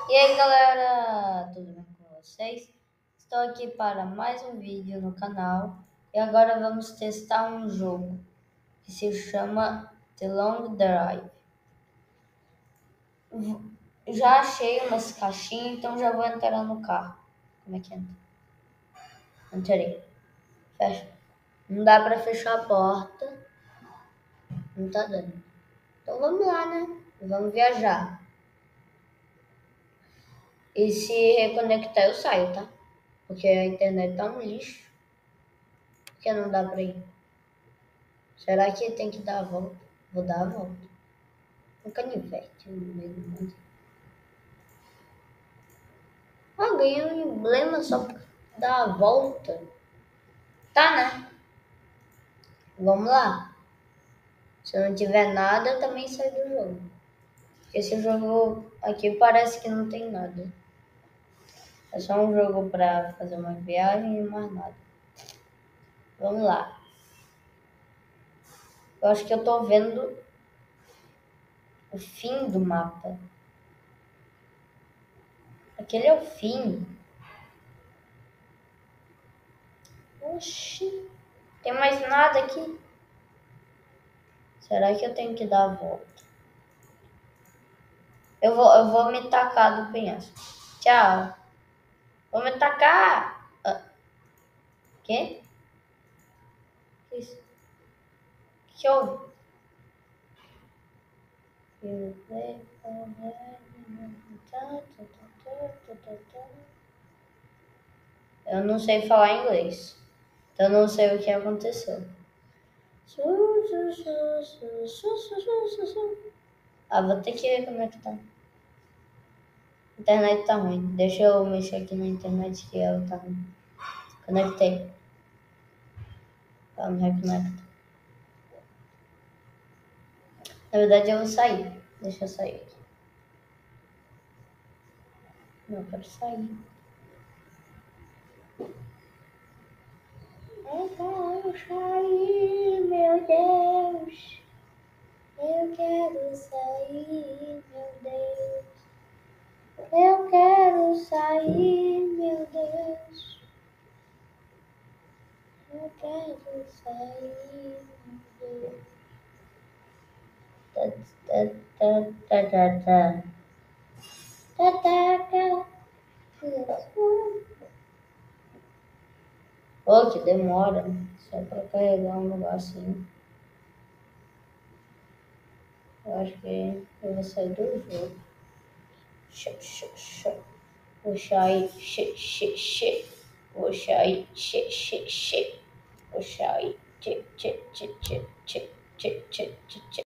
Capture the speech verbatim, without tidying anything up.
E aí galera, tudo bem com vocês? Estou aqui para mais um vídeo no canal e agora vamos testar um jogo que se chama The Long Drive. Já achei umas caixinhas, então já vou entrar no carro. Como é que entra? Entrei. Fecha. Não dá para fechar a porta. Não tá dando. Então vamos lá, né? Vamos viajar. E se reconectar eu saio, tá? Porque a internet tá um lixo. Porque não dá pra ir. Será que tem que dar a volta? Vou dar a volta. Um canivete no meio do mundo. Ah, ganhei um emblema só pra dar a volta. Tá, né? Vamos lá. Se não tiver nada, eu também saio do jogo. Esse jogo aqui parece que não tem nada. É só um jogo pra fazer uma viagem e mais nada. Vamos lá. Eu acho que eu tô vendo o fim do mapa. Aquele é o fim. Oxi. Tem mais nada aqui? Será que eu tenho que dar a volta? Eu vou, eu vou me tacar do penhasco. Tchau. Vou me tacar. Ah, quê? Que isso? Que houve? Eu não sei falar inglês. Então eu não sei o que aconteceu. Ah, vou ter que ver como é que tá. A internet tá ruim. Deixa eu mexer aqui na internet que ela tá ruim. Conectei. Vamos reconectar. Na verdade eu vou sair. Deixa eu sair aqui. Não, eu quero sair. Eu quero sair, meu Deus. Eu quero sair, meu Deus. Eu quero sair, meu Deus. Eu quero sair, meu Deus. Tá, tá, tá, tá, tá, tá. Tá, tá, tá. Pô, que demora. Só pra carregar um negocinho. Eu acho que eu vou sair do jogo. Vou sair. Vou sair. Vou sair.